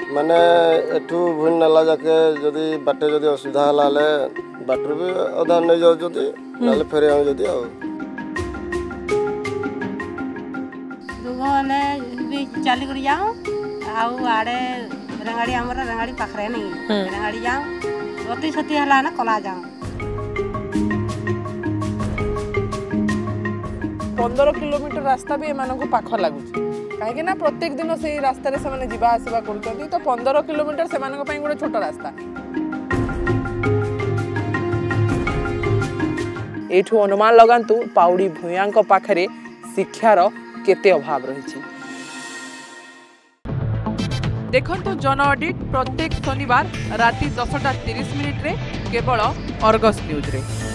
माने एठू भून नाला जाके जदि बाटे जदि असुविधा हला बाटर भी अधा नहीं जाउछथि नाले फेरे हम जदि आ दुगने भी चली कर जाऊं आउ आड़े रेंगाड़ी हमर रेंगाड़ी पाखरे नहीं रेंगाड़ी जाऊं अति छति हला ना कला जाऊं 15 किलोमीटर रास्ता भी एमानकु पाख लागुच कहीं ना प्रत्येक दिन से रास्ता रे से जीवा आसवा कर तो 15 किलोमीटर से गोटे छोट रास्ता एठू अनुमान लगातु पाउड़ी भूया पाखरे शिक्षार केते अभाव रही। देखंतु जन ऑडिट प्रत्येक शनिवार राति 10:30 केवल अर्गस न्यूज रे।